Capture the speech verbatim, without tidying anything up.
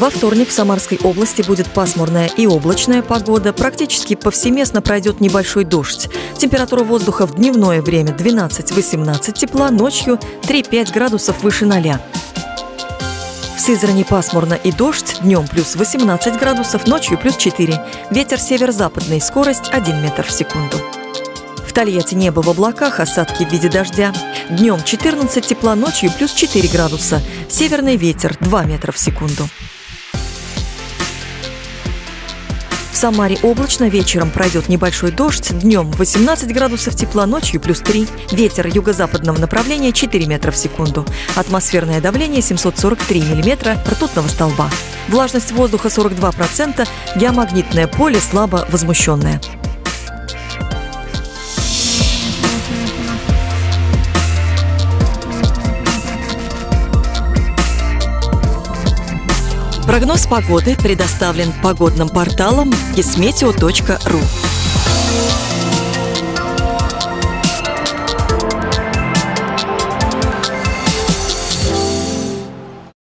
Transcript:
Во вторник в Самарской области будет пасмурная и облачная погода. Практически повсеместно пройдет небольшой дождь. Температура воздуха в дневное время двенадцать-восемнадцать тепла, ночью три-пять градусов выше ноля. В Сызрани пасмурно и дождь, днем плюс восемнадцать градусов, ночью плюс четыре. Ветер северо-западный, скорость один метр в секунду. В Тольятти небо в облаках, осадки в виде дождя. Днем четырнадцать тепла, ночью плюс четыре градуса. Северный ветер два метра в секунду. В Самаре облачно, вечером пройдет небольшой дождь, днем восемнадцать градусов тепла, ночью плюс три. Ветер юго-западного направления четыре метра в секунду. Атмосферное давление семьсот сорок три миллиметра ртутного столба. Влажность воздуха сорок два процента, геомагнитное поле слабо возмущенное. Прогноз погоды предоставлен погодным порталом гисметео точка ру.